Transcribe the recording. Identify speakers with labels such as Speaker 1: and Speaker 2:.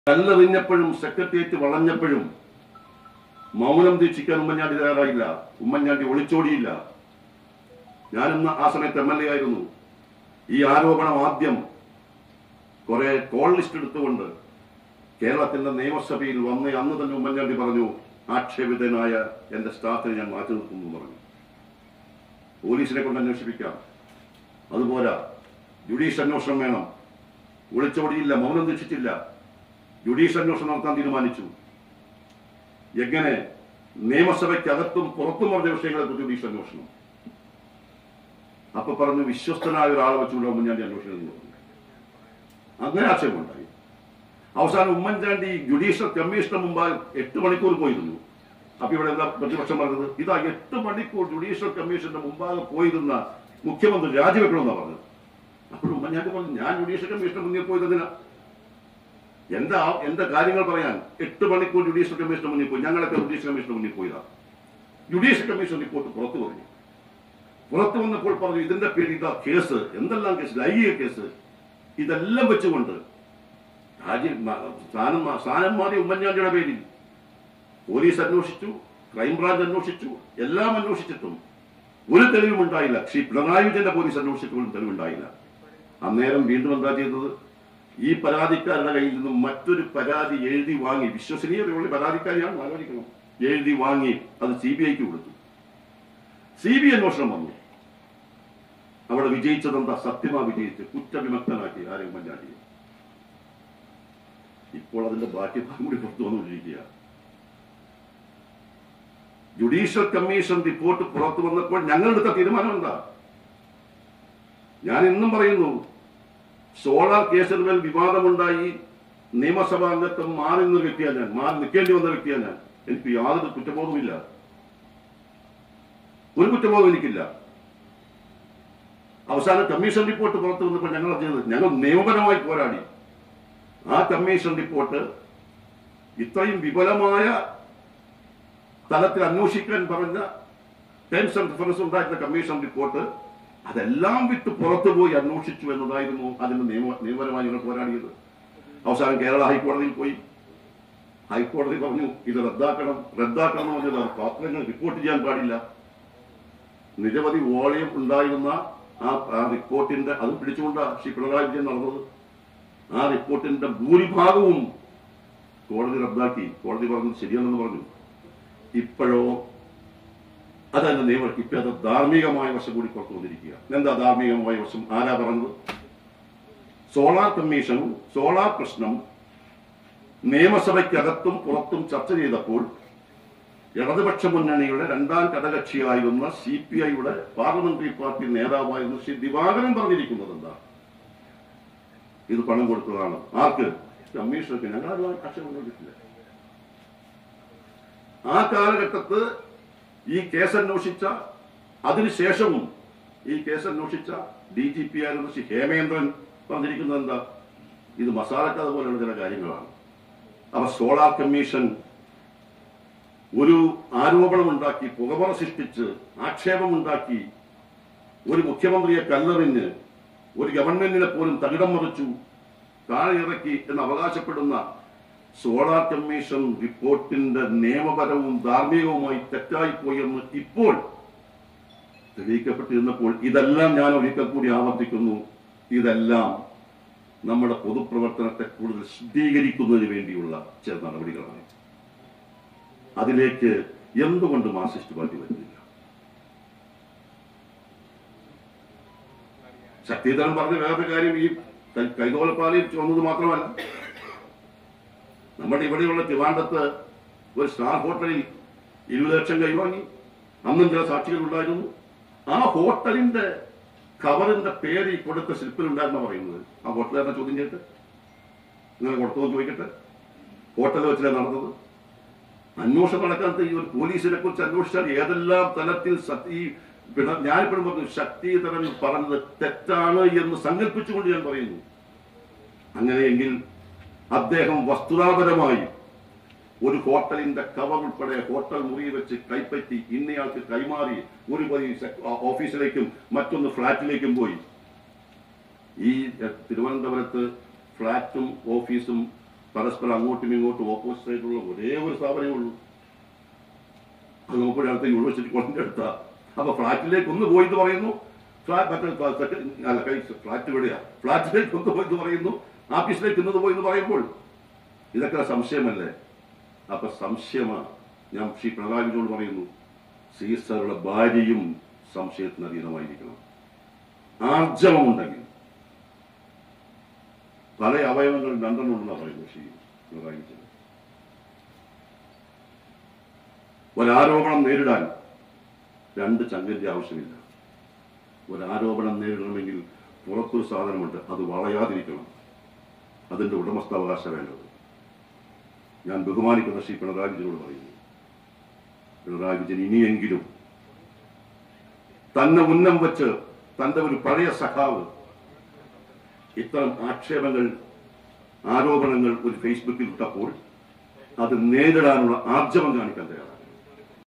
Speaker 1: കല്ലെറിഞ്ഞപ്പോഴും secretariat വളഞ്ഞപ്പോഴും മൗനം ദീക്ഷിക്കാൻ ഉമ്മൻചാണ്ടി തയ്യാറായില്ല. ഉമ്മൻചാണ്ടി ഒളിച്ചോടിയില്ല. ഞാനിന്ന് ആ സമയത്ത് MLA ആയിരുന്നു. ഈ ആരോപണം ആദ്യം കുറെ കോൾ ലിസ്റ്റ് എടുത്തുകൊണ്ട് കേരളത്തിന്റെ നിയമസഭയിൽ വന്ന് അന്ന് തന്നെ ഉമ്മൻചാണ്ടി പറഞ്ഞു, ആക്ഷേപിതനായ എന്റെ സ്റ്റാഫിനെ ഞാൻ മാറ്റി നിർത്തുന്നു പറഞ്ഞു. പോലീസിനെ കൊണ്ട് അന്വേഷിപ്പിക്കാം, അതുപോലെ ജുഡീഷ്യൽ അന്വേഷണം വേണം. ഒളിച്ചോടിയില്ല, മൗനം ദീക്ഷിച്ചില്ല. ജുഡീഷ്യൽ അന്വേഷണം നടത്താൻ തീരുമാനിച്ചു. എങ്ങനെ? നിയമസഭയ്ക്കകത്തും പുറത്തും പറഞ്ഞ വിഷയങ്ങളെക്കുറിച്ച് ജുഡീഷ്യൽ അന്വേഷണം. അപ്പൊ പറഞ്ഞു, വിശ്വസ്തനായ ഒരാളെ വെച്ചുകൊണ്ട് ഉമ്മൻചാണ്ടി അന്വേഷിക്കുന്നു. അങ്ങനെ ആക്ഷേപമുണ്ടായി. അവസാനം ഉമ്മൻചാണ്ടി ജുഡീഷ്യൽ കമ്മീഷന് മുമ്പായി 8 മണിക്കൂർ പോയിരുന്നു. അപ്പൊ ഇവിടെ എന്താ പ്രതിപക്ഷം പറഞ്ഞത്? ഇതാ 8 മണിക്കൂർ ജുഡീഷ്യൽ കമ്മീഷന്റെ മുമ്പാകെ പോയിരുന്ന മുഖ്യമന്ത്രി രാജിവെക്കണമെന്നാണ് പറഞ്ഞത്. അപ്പോൾ ഉമ്മൻചാണ്ടി പറഞ്ഞു, ഞാൻ ജുഡീഷ്യൽ കമ്മീഷന് മുന്നിൽ പോയതിനാ എന്റെ കാര്യങ്ങൾ പറയാൻ 8 മണിക്കൂർ ജുഡീഷ്യൽ കമ്മീഷന് മുന്നിൽ പോയി. ഞങ്ങളൊക്കെ ജുഡീഷ്യൽ കമ്മീഷന് മുന്നിൽ പോയതാ. ജുഡീഷ്യൽ കമ്മീഷൻ റിപ്പോർട്ട് പുറത്തു പറഞ്ഞു. പുറത്തു വന്നപ്പോൾ പറഞ്ഞു, ഇതിന്റെ പേര് ഇതാ കേസ്, എന്തെല്ലാം കേസ്, ലൈംഗിക കേസ്. ഇതെല്ലാം വെച്ചുകൊണ്ട് സ്ഥാനം മാറി ഉമ്മൻചാണ്ടിയുടെ പേരിൽ പോലീസ് അന്വേഷിച്ചു, ക്രൈംബ്രാഞ്ച് അന്വേഷിച്ചു, എല്ലാം അന്വേഷിച്ചിട്ടും ഒരു തെളിവുമുണ്ടായില്ല. ശ്രീ പിണറായി വിജയന്റെ പോലീസ് അന്വേഷിച്ചിട്ടും തെളിവുണ്ടായില്ല. അന്നേരം വീണ്ടും എന്താ ചെയ്തത്? ഈ പരാതിക്കാരുടെ കയ്യിൽ നിന്നും മറ്റൊരു പരാതി എഴുതി വാങ്ങി, വിശ്വസനീയതയുള്ള പരാതിക്കാരിയാണ്, ആലോചിക്കണം, എഴുതി വാങ്ങി അത് CBIക്ക് കൊടുത്തു. CBI അന്വേഷണം വന്നു. അവിടെ വിജയിച്ചതെന്താ? സത്യമാ വിജയിച്ച് കുറ്റവിമുക്തനാക്കി ആരെ? ഉമ്മൻചാണ്ടിയെ. ഇപ്പോൾ അതിന്റെ ബാക്കി ഭാഗം കൂടി പുറത്തു വന്നുകൊണ്ടിരിക്കുക. ജുഡീഷ്യൽ കമ്മീഷൻ റിപ്പോർട്ട് പുറത്തു വന്നപ്പോൾ ഞങ്ങളെടുത്ത തീരുമാനം എന്താ? ഞാൻ ഇന്നും പറയുന്നു, സോളാർ കേസിന്മേൽ വിവാദമുണ്ടായി നിയമസഭാ അംഗത്വം മാറി നിൽക്കേണ്ടി വന്ന വ്യക്തിയാണ് ഞാൻ. എനിക്ക് യാതൊരു കുറ്റബോധവുമില്ല, ഒരു കുറ്റബോധം എനിക്കില്ല. അവസാനം കമ്മീഷൻ റിപ്പോർട്ട് പുറത്തു വന്നപ്പോൾ ഞങ്ങൾ നിയമപരമായി പോരാടി. ആ കമ്മീഷൻ റിപ്പോർട്ട് ഇത്രയും വിപുലമായ തലത്തിൽ അന്വേഷിക്കാൻ പറഞ്ഞ ടേംസ് ആൻഡ് റെഫറൻസ് ഉണ്ടായിരുന്ന കമ്മീഷൻ റിപ്പോർട്ട് അതെല്ലാം വിട്ട് പുറത്തുപോയി അന്വേഷിച്ചു എന്നതായിരുന്നു അതിന്റെ നിയമപരമായി ഞങ്ങൾ പോരാടിയത്. അവസാനം കേരള ഹൈക്കോടതിയിൽ പോയി. ഹൈക്കോടതി പറഞ്ഞു, ഇത് റദ്ദാക്കണം എന്ന് പറഞ്ഞത് പത്രങ്ങൾ റിപ്പോർട്ട് ചെയ്യാൻ പാടില്ല. നിരവധി വോളിയം ഉണ്ടായിരുന്ന ആ റിപ്പോർട്ടിന്റെ അത് പിടിച്ചുകൊണ്ടാണ് ശ്രീ പിണറായി വിജയൻ നടന്നത്. ആ റിപ്പോർട്ടിന്റെ ഭൂരിഭാഗവും കോടതി റദ്ദാക്കി. കോടതി പറഞ്ഞത് ശരിയാണെന്ന് പറഞ്ഞു. ഇപ്പോഴോ അതല്ല നിയമം. ഇപ്പൊ അത് ധാർമ്മികമായ വശം കൂടി പുറത്തു വന്നിരിക്കുക. എന്താ ധാർമ്മികമായ വശം? ആരാ പറഞ്ഞത്? സോളാർ കമ്മീഷനും സോളാർ പ്രശ്നം നിയമസഭയ്ക്കകത്തും പുറത്തും ചർച്ച ചെയ്തപ്പോൾ ഇടതുപക്ഷ മുന്നണിയുടെ 2ാം ഘടകകക്ഷിയായിരുന്ന CPIയുടെ പാർലമെന്ററി പാർട്ടി നേതാവായിരുന്ന ശ്രീ ദിവാകരൻ പറഞ്ഞിരിക്കുന്നത് എന്താ? ഇത് പണം കൊടുത്തതാണ്. ആർക്ക്? കമ്മീഷണർക്ക്. ഞങ്ങൾ ആക്ഷേപം കണ്ടിട്ടില്ല. ആ കാലഘട്ടത്ത് ഈ കേസ് അന്വേഷിച്ച, അതിനുശേഷവും ഈ കേസ് അന്വേഷിച്ച DGP ആയിരുന്ന ശ്രീ ഹേമേന്ദ്രൻ പറഞ്ഞിരിക്കുന്നത് എന്താ? ഇത് മസാലക്കഥ പോലെയുള്ള ചില കാര്യങ്ങളാണ്. അവ സോളാർ കമ്മീഷൻ ഒരു ആരോപണമുണ്ടാക്കി, പുകമറ സൃഷ്ടിച്ച്, ആക്ഷേപമുണ്ടാക്കി, ഒരു മുഖ്യമന്ത്രിയെ കല്ലെറിഞ്ഞ് ഒരു ഗവൺമെന്റിനെ പോലും തകിടം മറിച്ചു, താഴെ ഇറക്കി എന്ന് അവകാശപ്പെടുന്ന സോളാർ കമ്മീഷൻ റിപ്പോർട്ടിന്റെ നിയമപരവും ധാർമ്മികവുമായി തെറ്റായിപ്പോയെന്ന് ഇപ്പോൾ തെളിയിക്കപ്പെട്ടിരുന്നപ്പോൾ ഇതെല്ലാം ഞാൻ ഒരിക്കൽ കൂടി ആവർത്തിക്കുന്നു, ഇതെല്ലാം നമ്മുടെ പൊതുപ്രവർത്തനത്തെ കൂടുതൽ ശുദ്ധീകരിക്കുന്നതിന് വേണ്ടിയുള്ള ചില നടപടികളാണ്. അതിലേക്ക് എന്തുകൊണ്ട് മാർക്സിസ്റ്റ് പാർട്ടി വരുന്നില്ല? ശക്തിധരൻ പറഞ്ഞ വേറൊരു കാര്യം, ഈ കൈതോലപ്പാലയിൽ വന്നത് മാത്രമല്ല, നമ്മുടെ ഇവിടെയുള്ള ട്രിവാൻഡ്രത്ത് ഒരു സ്റ്റാർ ഹോട്ടലിൽ 20 ലക്ഷം കൈവാങ്ങി. അന്നും ചില സാക്ഷികൾ ഉണ്ടായിരുന്നു. ആ ഹോട്ടലിന്റെ കവറിന്റെ പേര് കൊടുത്ത സ്ലിപ്പിലുണ്ടായിരുന്ന പറയുന്നത്. ആ ഹോട്ടലുകാരനെ ചോദ്യം ചെയ്തിട്ട് നിങ്ങൾ കൊടുത്തോന്ന് ചോദിക്കട്ടെ. ഹോട്ടലിൽ വെച്ചില്ല നടന്നത്. അന്വേഷണം നടക്കാത്ത ഈ ഒരു പോലീസിനെ കുറിച്ച് അന്വേഷിച്ചാൽ ഏതെല്ലാം തലത്തിൽ ഞാനിപ്പോഴും പറഞ്ഞു, ശക്തിധരൻ പറഞ്ഞത് തെറ്റാണ് എന്ന് സങ്കല്പിച്ചുകൊണ്ട് ഞാൻ പറയുന്നു. അങ്ങനെയെങ്കിൽ അദ്ദേഹം വസ്തുതാപരമായി ഒരു ഹോട്ടലിന്റെ കവർ ഉൾപ്പെടെ ഹോട്ടൽ മുറി വെച്ച് കൈപ്പറ്റി ഇന്നയാൾക്ക് കൈമാറി ഒരു ഓഫീസിലേക്കും മറ്റൊന്ന് ഫ്ളാറ്റിലേക്കും പോയി. ഈ തിരുവനന്തപുരത്ത് ഫ്ളാറ്റും ഓഫീസും പരസ്പരം അങ്ങോട്ടും ഇങ്ങോട്ടും ഓപ്പോസിറ്റ് ആയിട്ടുള്ള ഒരേ ഒരു സ്ഥാപനമേ ഉള്ളൂ. അത് നോക്കുമ്പോൾ അടുത്ത യൂണിവേഴ്സിറ്റി കോളേജിന്റെ അടുത്താ. അപ്പൊ ഫ്ലാറ്റിലേക്ക് ഒന്ന് പോയിന്ന് പറയുന്നു, ഫ്ലാറ്റ് എവിടെയാ, ഫ്ലാറ്റിലേക്ക് ഒന്ന് പോയിന്ന് പറയുന്നു, ആഫീസിലേക്ക് ഇന്നത് പോയിന്ന് പറയുമ്പോൾ ഇതൊക്കെ സംശയമല്ലേ? അപ്പൊ സംശയമാണ്. ഞാൻ ശ്രീ പിണറായി വിജയനോട് പറയുന്നു, സീസറുടെ ഭാര്യയും സംശയത്തിന് അധീനമായിരിക്കണം. ആർജവമുണ്ടെങ്കിൽ പല അവയവങ്ങൾ രണ്ടെണ്ണം ഉണ്ടെന്നാ പറയുന്നു ശ്രീ പിണറായി വിജയൻ. ഒരാരോപണം നേരിടാൻ രണ്ട് ചങ്കന്റെ ആവശ്യമില്ല. ഒരാരോപണം നേരിടണമെങ്കിൽ പുറത്തൊരു സാധനമുണ്ട്, അത് വളയാതിരിക്കണം. അതിന്റെ ഉടമസ്ഥാവകാശം വേണ്ടത്. ഞാൻ ബഹുമാനിക്കുന്ന ശ്രീ പിണറായി വിജയനോട് പറയുന്നു, പിണറായി വിജയൻ ഇനിയെങ്കിലും തന്നെ ഉന്നം വെച്ച് തന്റെ ഒരു പഴയ സഖാവ് ഇത്തരം ആക്ഷേപങ്ങൾ, ആരോപണങ്ങൾ ഒരു ഫേസ്ബുക്കിൽ ഇട്ടപ്പോൾ അത് നേരിടാനുള്ള ആർജവം കാണിക്കാൻ തയ്യാറാണ്.